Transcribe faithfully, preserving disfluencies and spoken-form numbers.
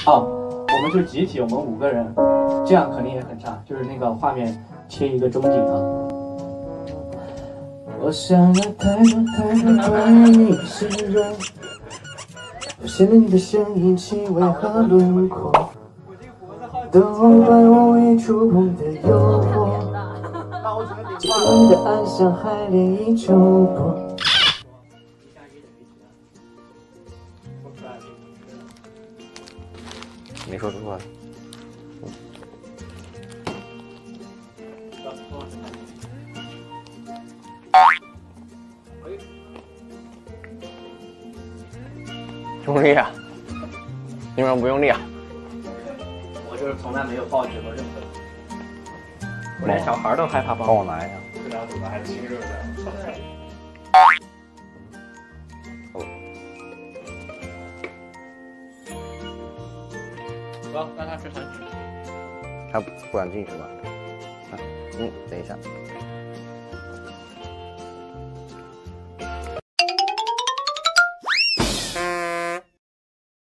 哦，我们就集体，我们五个人，这样肯定也很差。就是那个画面切一个中景啊。我想了太多太多关于你的形容，发现了你的声音、气味和轮廓，都把我未触碰的诱惑，真的爱像海涟依旧波。 没说出话。用力啊！你为什么不用力啊？ 我就是从来没有抱着过任何东西，我连小孩都害怕抱。 帮我拿一下。 这俩嘴巴还亲热的。 走，让他去谈去。 他不敢进去吧？啊，嗯，等一下。